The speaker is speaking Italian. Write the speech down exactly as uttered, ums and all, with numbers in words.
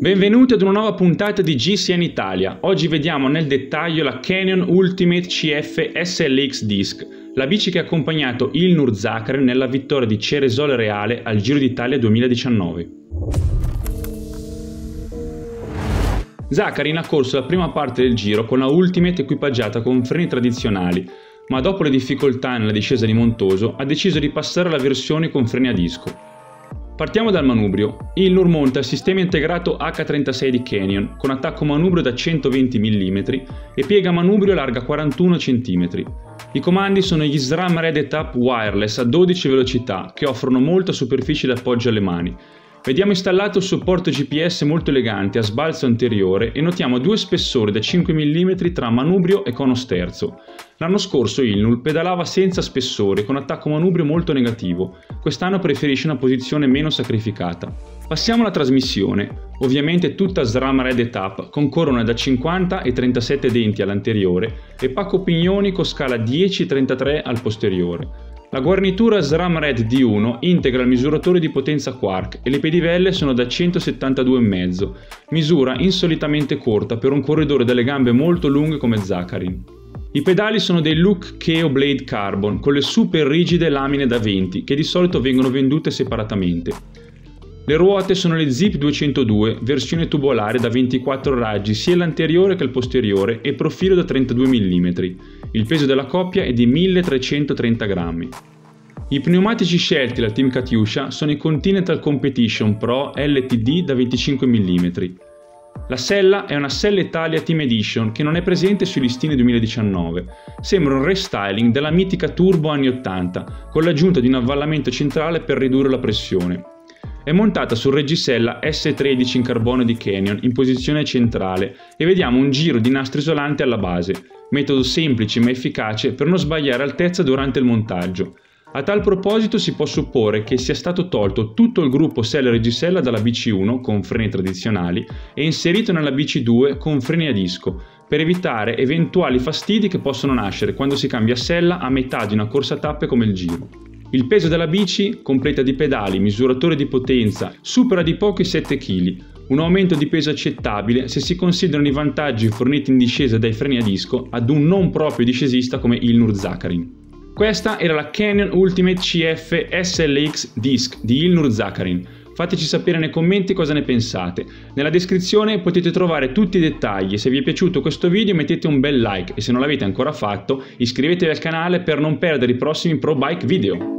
Benvenuti ad una nuova puntata di G C N Italia. Oggi vediamo nel dettaglio la Canyon Ultimate C F S L X Disc, la bici che ha accompagnato Ilnur Zakarin nella vittoria di Ceresole Reale al Giro d'Italia duemiladiciannove. Zakarin ha corso la prima parte del giro con la Ultimate equipaggiata con freni tradizionali, ma dopo le difficoltà nella discesa di Montoso ha deciso di passare alla versione con freni a disco. Partiamo dal manubrio. Ilnur monta il sistema integrato H trentasei di Canyon con attacco manubrio da centoventi millimetri e piega manubrio larga quarantuno centimetri. I comandi sono gli SRAM Red Etap Wireless a dodici velocità che offrono molta superficie d'appoggio alle mani. Vediamo installato il supporto G P S molto elegante a sbalzo anteriore e notiamo due spessori da cinque millimetri tra manubrio e cono sterzo. L'anno scorso Ilnur pedalava senza spessore con attacco manubrio molto negativo, quest'anno preferisce una posizione meno sacrificata. Passiamo alla trasmissione, ovviamente tutta SRAM Red Etap con corona da cinquanta e trentasette denti all'anteriore e pacco pignoni con scala dieci e trentatré al posteriore. La guarnitura SRAM Red D uno integra il misuratore di potenza Quarq e le pedivelle sono da centosettantadue virgola cinque, misura insolitamente corta per un corridore dalle gambe molto lunghe come Zakarin. I pedali sono dei Look Keo Blade Carbon con le super rigide lamine da venti che di solito vengono vendute separatamente. Le ruote sono le Zip duecentodue, versione tubolare da ventiquattro raggi sia all'anteriore che al posteriore e profilo da trentadue millimetri. Il peso della coppia è di milletrecentotrenta grammi. I pneumatici scelti dal team Katyusha sono i Continental Competition Pro L T D da venticinque millimetri. La sella è una Sella Italia Team Edition che non è presente sui listini duemiladiciannove. Sembra un restyling della mitica Turbo anni ottanta, con l'aggiunta di un avvallamento centrale per ridurre la pressione. È montata sul reggisella S tredici in carbonio di Canyon in posizione centrale e vediamo un giro di nastro isolante alla base, metodo semplice ma efficace per non sbagliare altezza durante il montaggio. A tal proposito si può supporre che sia stato tolto tutto il gruppo sella reggisella dalla B C uno con freni tradizionali e inserito nella B C due con freni a disco, per evitare eventuali fastidi che possono nascere quando si cambia sella a metà di una corsa a tappe come il Giro. Il peso della bici, completa di pedali, misuratore di potenza, supera di poco i sette chili, un aumento di peso accettabile se si considerano i vantaggi forniti in discesa dai freni a disco ad un non proprio discesista come Ilnur Zakarin. Questa era la Canyon Ultimate C F S L X Disc di Ilnur Zakarin. Fateci sapere nei commenti cosa ne pensate. Nella descrizione potete trovare tutti i dettagli. Se vi è piaciuto questo video mettete un bel like e se non l'avete ancora fatto iscrivetevi al canale per non perdere i prossimi Pro Bike video.